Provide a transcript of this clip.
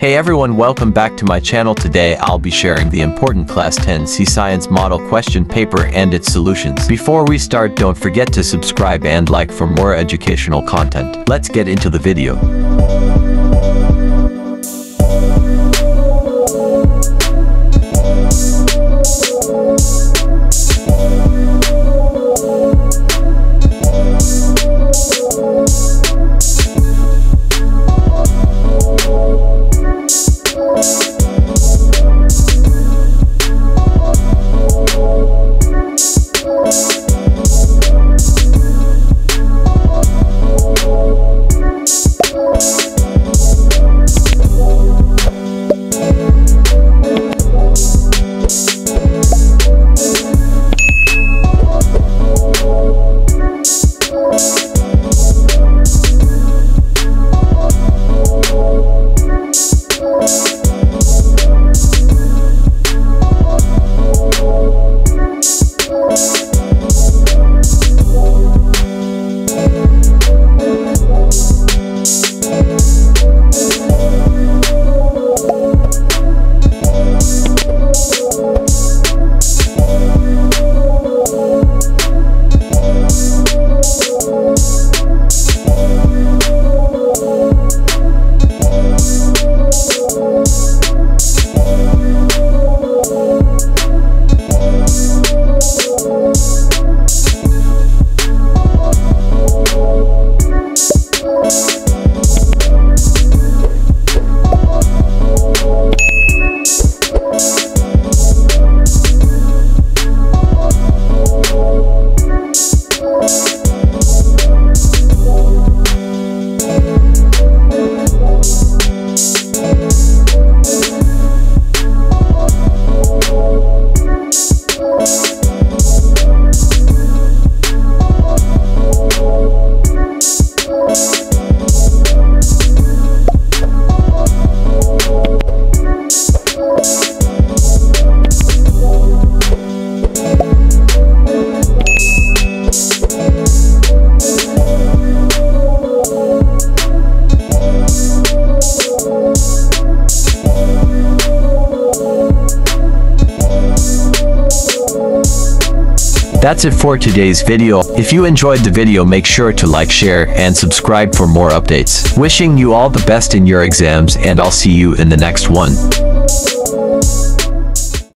Hey everyone, welcome back to my channel. Today I'll be sharing the important Class 10C Science Model Question Paper and its solutions. Before we start, don't forget to subscribe and like for more educational content. Let's get into the video. That's it for today's video. If you enjoyed the video, make sure to like, share, and subscribe for more updates. Wishing you all the best in your exams, and I'll see you in the next one.